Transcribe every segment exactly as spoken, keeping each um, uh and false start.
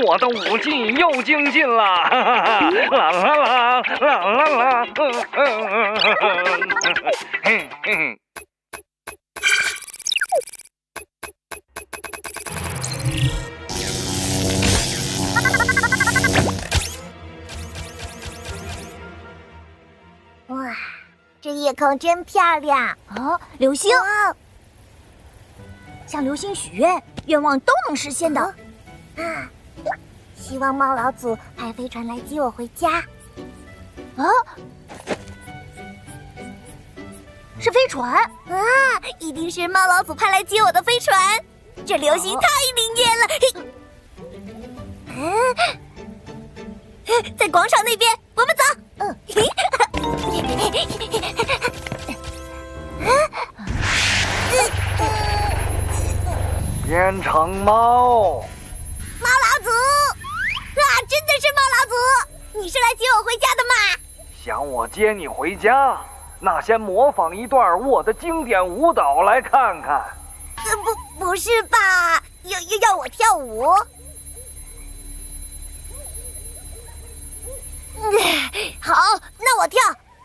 我的武技又精进了！啦啦啦啦啦啦！嘿嘿。 哇，这夜空真漂亮哦！流星，向流星许愿，愿望都能实现的。 啊，希望猫老祖派飞船来接我回家。 啊，是飞船啊！一定是猫老祖派来接我的飞船。这流星太灵验了。嗯、啊，在广场那边，我们走。嗯。 变成猫， 猫老祖啊，真的是猫老祖！你是来接我回家的吗？ 想我接你回家，那先模仿一段我的经典舞蹈来看看。 呃，不，不是吧？要要要我跳舞？好，那我跳。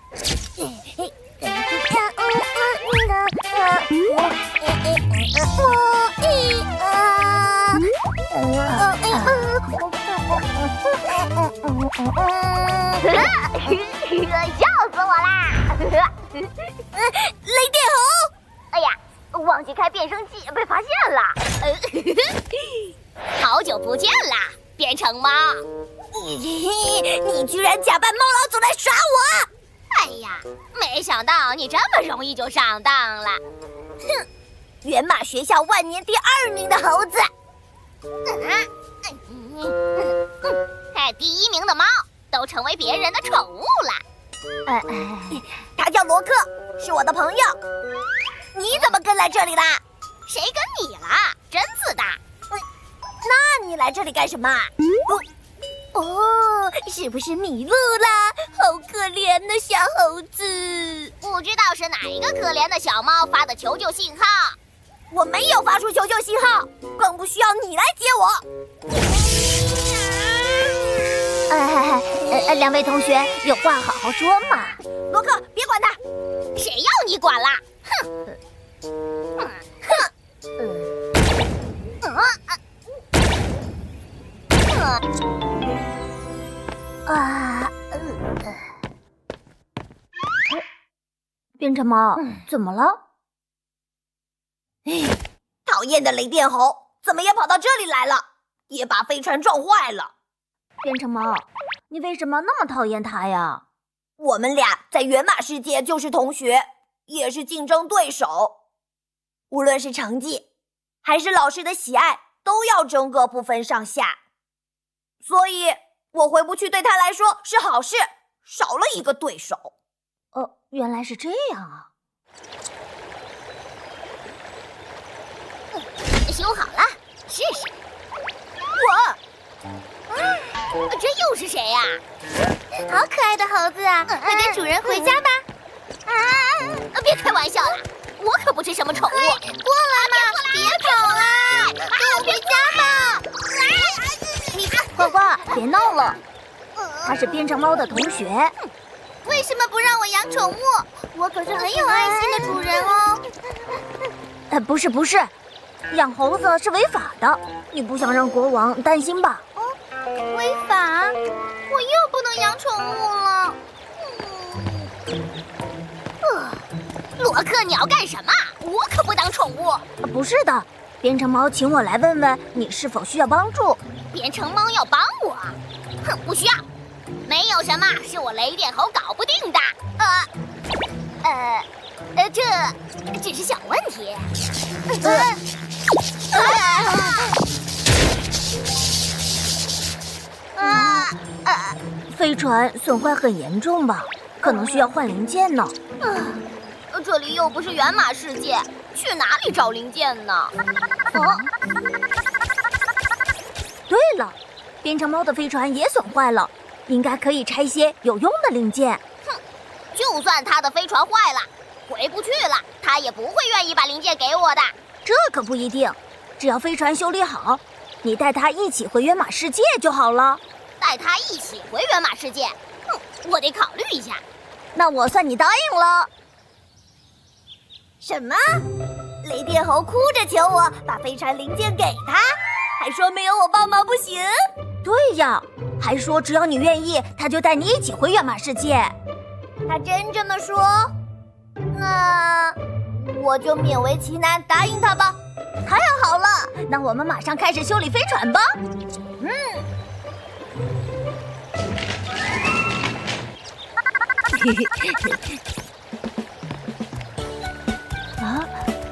笑死我啦！ 雷电猴， 哎呀，忘记开变声器，被发现了。好久不见啦，变成猫！ 你居然假扮猫老祖来耍我！ 哎呀，没想到你这么容易就上当了。 哼，原马学校万年第二名的猴子。 哎，第一名的猫都成为别人的宠物了。 哎哎，他叫罗克，是我的朋友。你怎么跟来这里啦？ 谁跟你啦？真自大。 那你来这里干什么？哦，哦，是不是迷路啦？好可怜的小猴子。 不知道是哪一个可怜的小猫发的求救信号。 我没有发出求救信号，更不需要你来接我。 哎哎哎，两位同学，有话好好说嘛。 罗克，别管他。 谁要你管啦？哼！哼！哼！嗯啊！啊！变成猫，怎么了？ 讨厌的雷电猴，怎么也跑到这里来了，也把飞船撞坏了。 变成猫，你为什么那么讨厌他呀？ 我们俩在原马世界就是同学，也是竞争对手。无论是成绩，还是老师的喜爱，都要争个不分上下。所以我回不去对他来说是好事，少了一个对手。 哦，原来是这样啊。 修好了，试试。 我， 啊，这又是谁呀？ 好可爱的猴子啊！快跟主人回家吧。 啊！别开玩笑了，我可不是什么宠物。过来嘛，别跑啦，跟我回家吧。 呱呱，别闹了。他是变成猫的同学。 为什么不让我养宠物？我可是很有爱心的主人哦。 呃，不是不是。养猴子是违法的，你不想让国王担心吧？ 哦，违法？我又不能养宠物了。 呃，罗克，你要干什么？我可不当宠物。 不是的，变成猫请我来问问你是否需要帮助。 变成猫要帮我？哼，不需要，没有什么是我雷电猴搞不定的。呃，呃，呃，这只是小问题。呃。 啊啊！飞船损坏很严重吧？可能需要换零件呢。 啊，这里又不是原马世界，去哪里找零件呢？哦， 对了，变成猫的飞船也损坏了，应该可以拆些有用的零件。 哼，就算他的飞船坏了，回不去了，他也不会愿意把零件给我的。 这可不一定。只要飞船修理好， 你带他一起回原马世界就好了。 带他一起回原马世界？哼，我得考虑一下。 那我算你答应了。 什么？雷电猴哭着求我把飞船零件给他，还说没有我帮忙不行。 对呀，还说只要你愿意，他就带你一起回原马世界。 他真这么说？那我就勉为其难答应他吧。 太好了，那我们马上开始修理飞船吧。 嗯。 啊！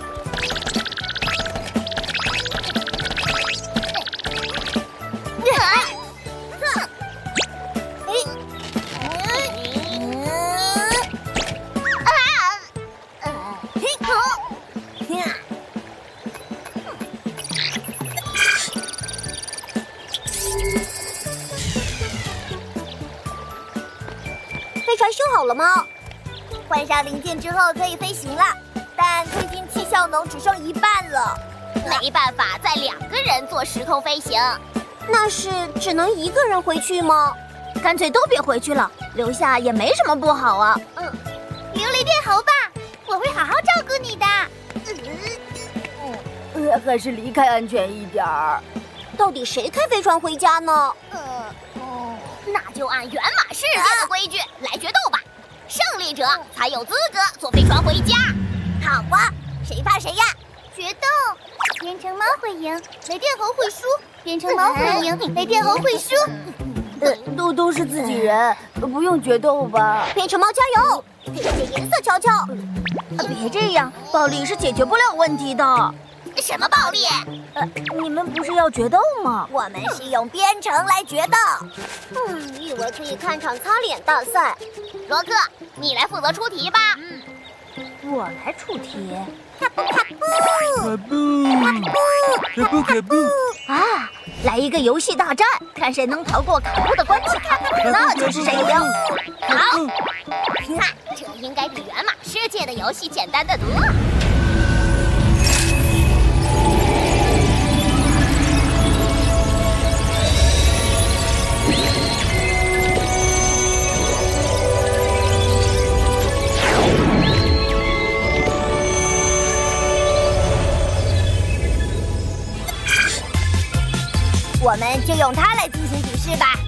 飞船修好了吗？换上零件之后可以飞行了，但推进器效能只剩一半了。 没办法，再两个人做时空飞行。 那是只能一个人回去吗？ 干脆都别回去了，留下也没什么不好啊。 嗯，留雷电猴吧，我会好好照顾你的。 嗯，呃，还是离开安全一点儿。到底谁开飞船回家呢？ 呃，哦，那就按原马世界的规矩来决斗吧。胜利者才有资格坐飞船回家。 好啊，谁怕谁呀？ 决斗，变成猫会赢，雷电猴会输；变成猫会赢，雷电猴会输。 呃，都都是自己人，不用决斗吧？变成猫加油，给点颜色瞧瞧。 别这样，暴力是解决不了问题的。 什么暴力？ 呃，你们不是要决斗吗？ 我们是用编程来决斗。嗯，以为可以看场擦脸大赛。 罗克，你来负责出题吧。嗯， 我来出题。 卡布卡布， 卡布，卡布卡布啊！来一个游戏大战，看谁能逃过卡布的关卡，那就是谁赢。 好，哈，这应该比原马世界的游戏简单得多。 我们就用它来进行比试吧。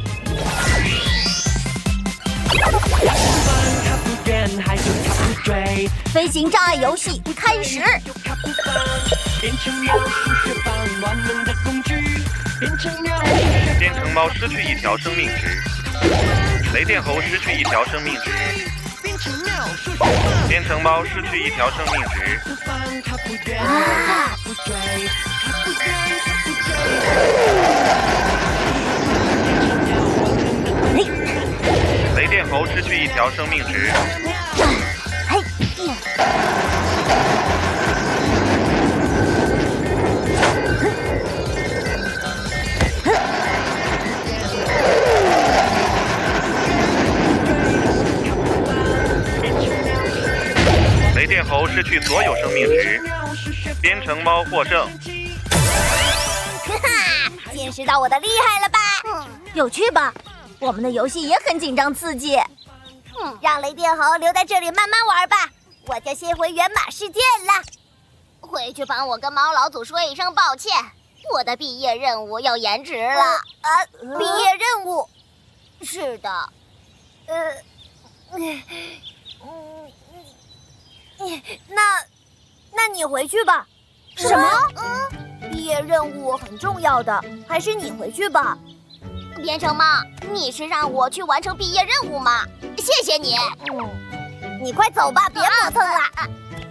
飞行障碍游戏开始。 变成猫，数学班万能的工具。变成猫，变成猫失去一条生命值。雷电猴失去一条生命值。变成猫，数学班变成猫失去一条生命值。 啊！ 雷电猴失去一条生命值。 嘿， 雷电猴失去所有生命值。编程猫获胜。 哈哈，见识到我的厉害了吧？ 嗯，有趣吧？我们的游戏也很紧张刺激。 嗯，让雷电猴留在这里慢慢玩吧，我就先回原马世界了。 回去帮我跟猫老祖说一声抱歉，我的毕业任务要延迟了。 啊，呃、毕业任务？ 是的。 呃，嗯，嗯，那，那你回去吧。 什么？ 嗯，毕业任务很重要的，还是你回去吧。 编程猫，你是让我去完成毕业任务吗？谢谢你。 嗯，你快走吧，别磨蹭了。啊啊、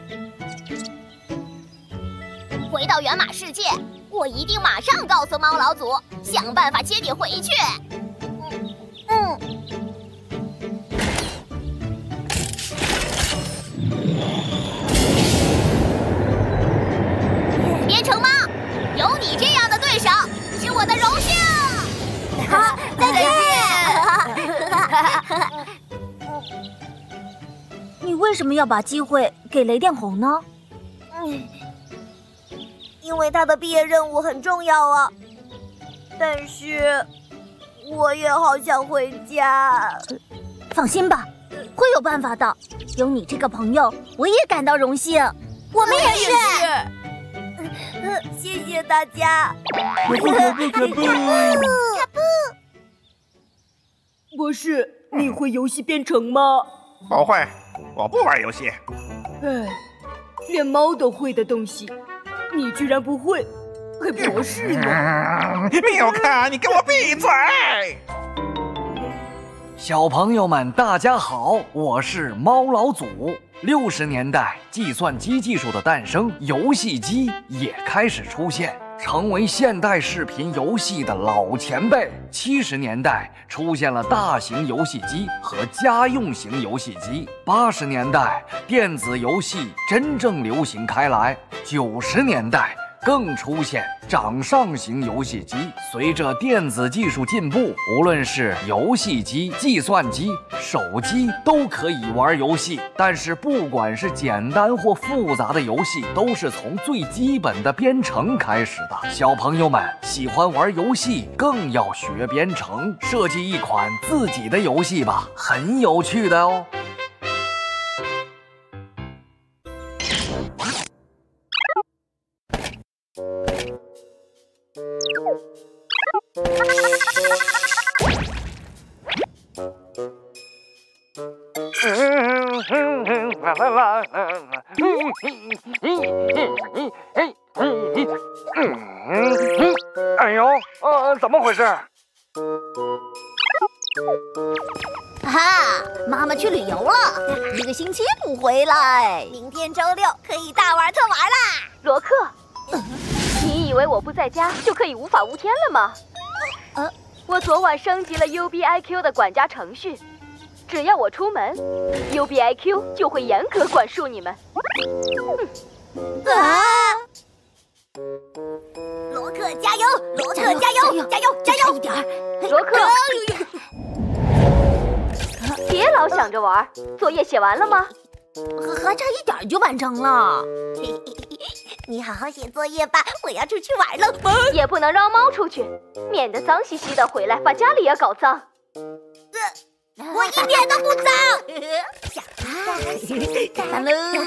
回到原马世界，我一定马上告诉猫老祖，想办法接你回去。 嗯。 编程猫，有你这样的对手是我的荣幸。 好，再见。 你为什么要把机会给雷电猴呢？ 嗯，因为他的毕业任务很重要啊。 但是我也好想回家。 放心吧，会有办法的。有你这个朋友，我也感到荣幸。 我们也是。呃，谢谢大家。 可不可不可不。 博士，你会游戏编程吗？ 不会，我不玩游戏。 哎，连猫都会的东西，你居然不会，还博士呢？ 嗯，缪克，你给我闭嘴！ 小朋友们，大家好，我是猫老祖。六十年代，计算机技术的诞生，游戏机也开始出现，成为现代视频游戏的老前辈。七十年代出现了大型游戏机和家用型游戏机。八十年代，电子游戏真正流行开来。九十年代更出现掌上型游戏机。随着电子技术进步，无论是游戏机、计算机、手机都可以玩游戏。但是不管是简单或复杂的游戏，都是从最基本的编程开始的。小朋友们喜欢玩游戏，更要学编程，设计一款自己的游戏吧，很有趣的哦。 哎呦，呃，怎么回事？ 哈，妈妈去旅游了，一个星期不回来。 明天周六可以大玩特玩啦！ 罗克，你以为我不在家就可以无法无天了吗？呃，我昨晚升级了 U B I Q 的管家程序，只要我出门 ，U B I Q 就会严格管束你们。 啊！罗克加油！罗克加油！加油！加油！ 一点儿， 罗克，别老想着玩，作业写完了吗？ 还差一点就完成了。 你好好写作业吧，我要出去玩了。 也不能让猫出去，免得脏兮兮的回来把家里也搞脏。 我一点都不脏。 看喽，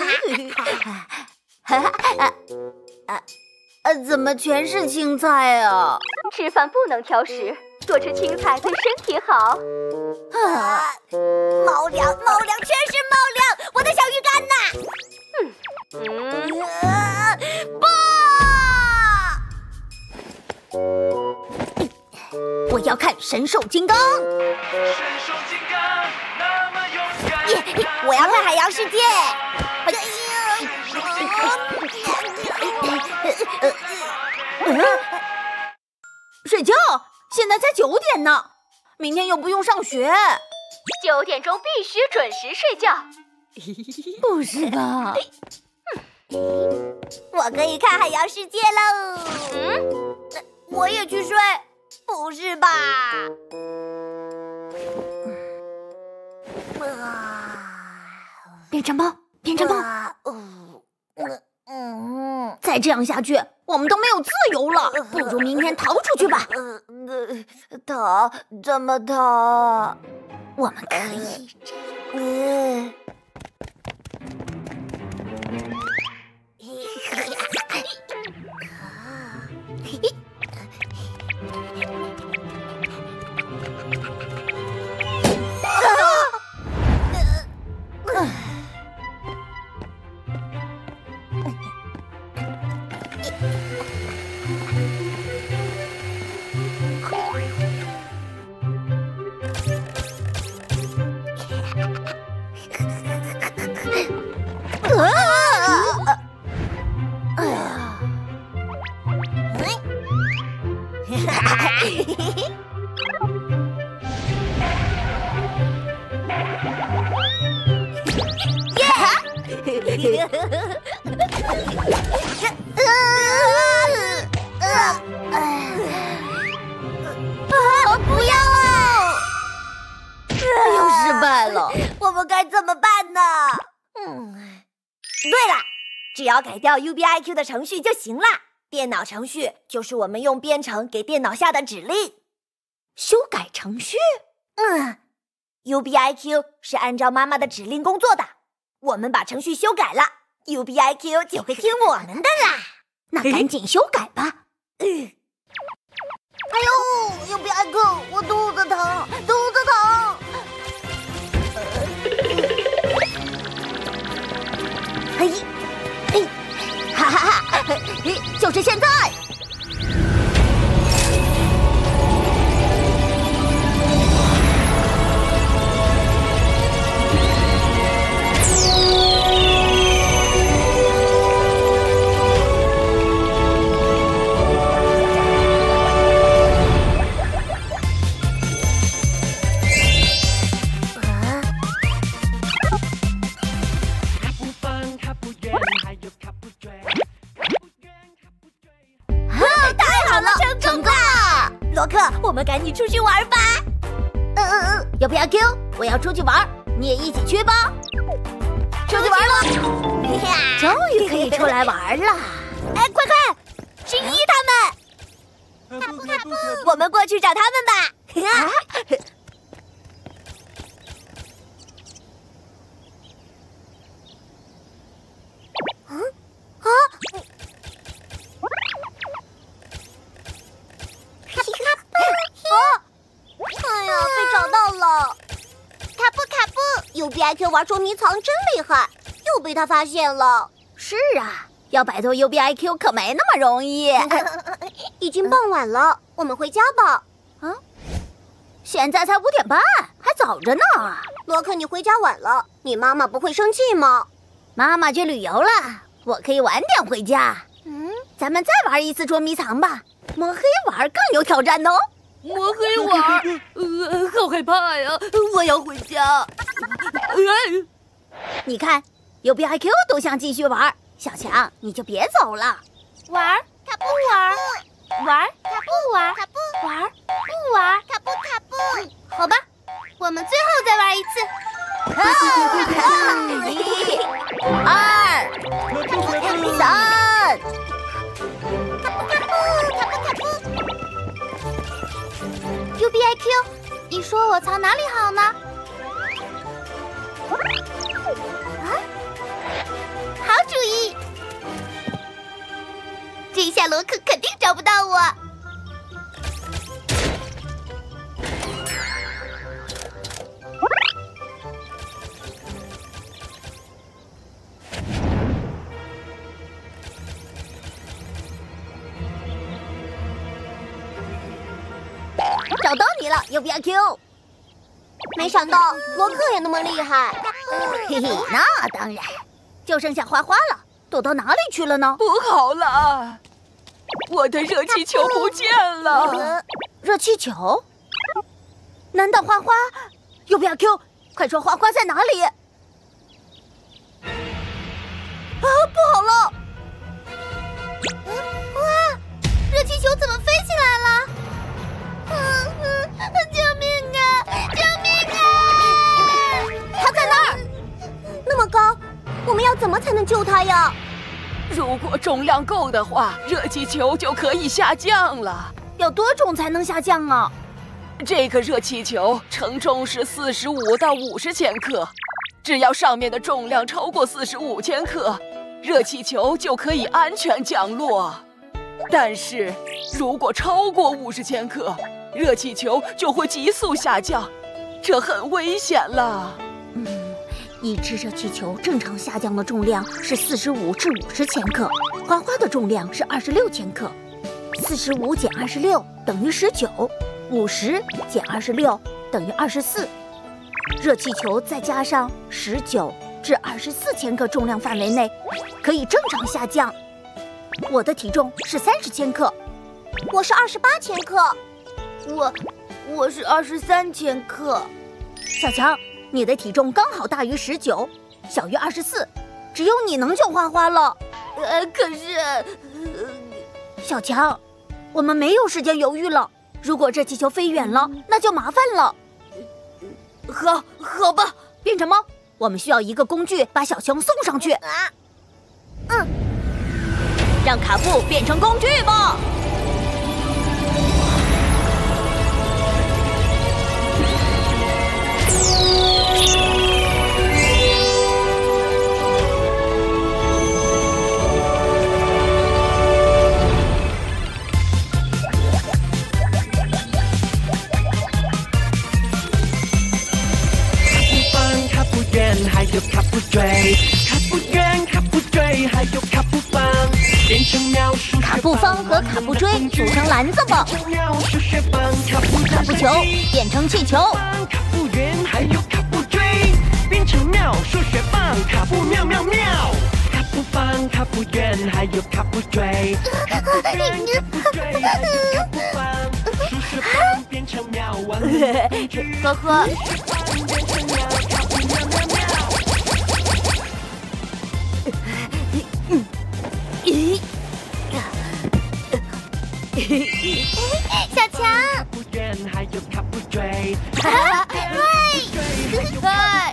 呃，怎么全是青菜啊？ 吃饭不能挑食，多吃青菜对身体好。 啊！猫粮，猫粮，全是猫粮！我的小鱼干呢？ 嗯嗯。 啊！不！ 我要看神兽金刚。 神兽金刚那么勇敢。 耶！我要看海洋世界。 睡觉？现在才九点呢，明天又不用上学。 九点钟必须准时睡觉。 不是吧？ 我可以看海洋世界喽。 嗯， 我也去睡。不是吧？ 变成猫，变成猫。 嗯， 再这样下去，我们都没有自由了。不如明天逃出去吧。 呃，逃？怎么逃？ 我们可以。 嗯。不要啊！ 又失败了， 我们该怎么办呢？嗯，对了，只要改掉 U B I Q 的程序就行了。 电脑程序就是我们用编程给电脑下的指令。 修改程序？ 嗯 ，U B I Q 是按照妈妈的指令工作的。我们把程序修改了 ，U B I Q 就会听我们的啦。 那赶紧修改吧。 嗯。哎呦 ，U B I Q， 我肚子疼，肚子疼。 嘿，嘿，哈哈哈！嘿，就是现在！ 我们赶紧出去玩吧！ 嗯嗯嗯，要不要 Q？ 我要出去玩，你也一起去吧。出去玩了，终于可以出来玩了！ 哎，快快，十一他们， 卡布卡布， 我们过去找他们吧。 嗯啊！ 哎呀，被找到了！ 卡布卡布 ，U B I Q 玩捉迷藏真厉害，又被他发现了。是啊，要摆脱 U B I Q 可没那么容易。已经傍晚了，我们回家吧。啊，现在才五点半，还早着呢。罗克，你回家晚了，你妈妈不会生气吗？妈妈去旅游了，我可以晚点回家。嗯，咱们再玩一次捉迷藏吧，摸黑玩更有挑战哦。 摸黑玩，呃，好害怕呀！我要回家。 你看 ，U B I Q 都想继续玩，小强你就别走了。 玩，他不玩；玩，他不玩；他不玩，不玩，他不他不。好吧，我们最后再玩一次。 一、二、三。 U B I Q， 你说我藏哪里好呢？啊，好主意！这一下罗克肯定找不到我。 找到你了 ，U B I Q。没想到罗克也那么厉害。嘿嘿，那当然，就剩下花花了，躲到哪里去了呢？ 不好了，我的热气球不见了。 呃、热气球？难道花花 ？U B I Q， 快说花花在哪里？啊，不好了！ 哇，热气球怎么飞起来了？嗯嗯，救命啊！救命啊！ 他在那儿，那么高，我们要怎么才能救他呀？ 如果重量够的话，热气球就可以下降了。 要多重才能下降啊？ 这个热气球承重是四十五到五十千克，只要上面的重量超过四十五千克，热气球就可以安全降落。但是，如果超过五十千克，热气球就会急速下降，这很危险了。 嗯，一只热气球正常下降的重量是四十五至五十千克，花花的重量是二十六千克。四十五减二十六等于十九，五十减二十六等于二十四。热气球再加上十九至二十四千克重量范围内，可以正常下降。我的体重是三十千克，我是二十八千克， 我我是二十三千克。 小强，你的体重刚好大于十九，小于二十四，只有你能救花花了。 呃，可是，呃、 小强，我们没有时间犹豫了。如果热气球飞远了，那就麻烦了。 好，好吧， 变成猫，我们需要一个工具把小熊送上去。 啊，嗯。 让卡布变成工具吧！ 还有卡布锥，卡布圆，卡布锥，还有卡布棒，变成妙数卡布方和卡布锥组成篮子吧。卡布球变成气球。 卡布圆，还有卡布锥，变成妙数学棒，卡布妙妙妙。卡布方，卡布圆，还有卡布锥，卡布圆，卡布锥，还有卡布棒，数学棒变成妙万能工具。 呵呵。 小强， 嗨！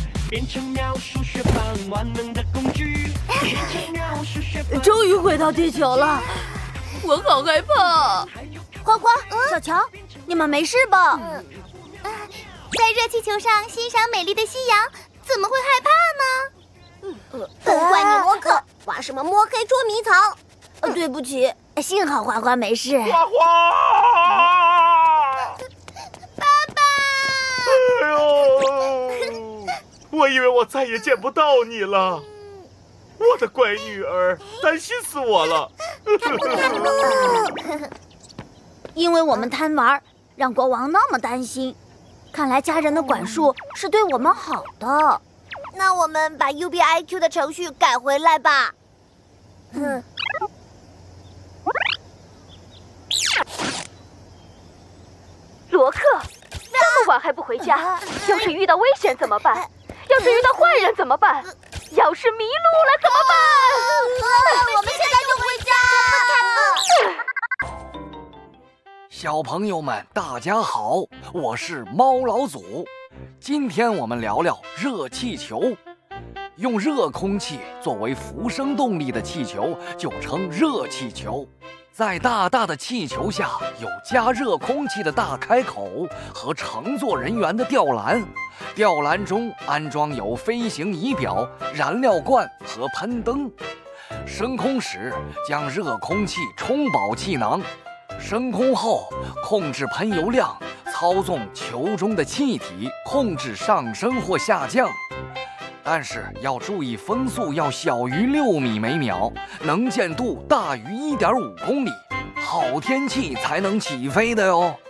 终于回到地球了， 我好害怕。 花花、小强，你们没事吧？ 在热气球上欣赏美丽的夕阳，怎么会害怕呢？ 都怪你摸克，玩什么摸黑捉迷藏？对不起，幸好花花没事。 花花， 爸爸！ 哎呦，我以为我再也见不到你了，我的乖女儿，担心死我了。 因为我们贪玩，让国王那么担心。看来家人的管束是对我们好的。 那我们把 U B I Q 的程序改回来吧。嗯。 罗克，这么晚还不回家，要是遇到危险怎么办？要是遇到坏人怎么办？要是迷路了怎么办？ 我们现在就回家。 小朋友们，大家好，我是猫老祖。今天我们聊聊热气球。用热空气作为浮生动力的气球就称热气球。在大大的气球下有加热空气的大开口和乘坐人员的吊篮，吊篮中安装有飞行仪表、燃料罐和喷灯。升空时将热空气充饱气囊，升空后控制喷油量，操纵球中的气体，控制上升或下降。但是要注意风速要小于六米每秒，能见度大于一点五公里，好天气才能起飞的哟。